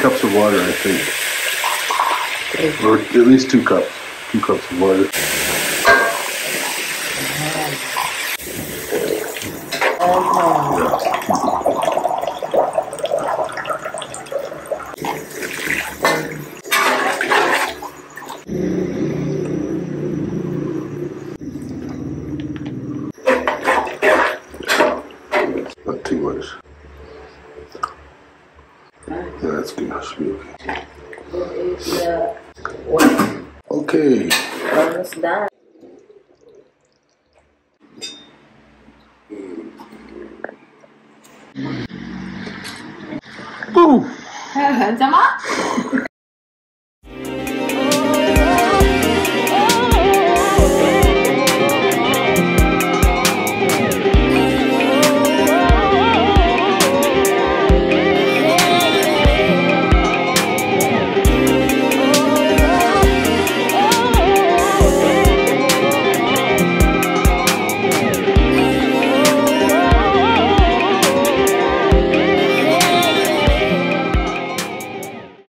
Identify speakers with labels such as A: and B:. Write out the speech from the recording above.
A: cups of water, I think. Or at least 2 cups. 2 cups of water. Not too much. Yeah, that's good. That should be okay. Okay.
B: Almost done.
A: Boom.
B: 怎么？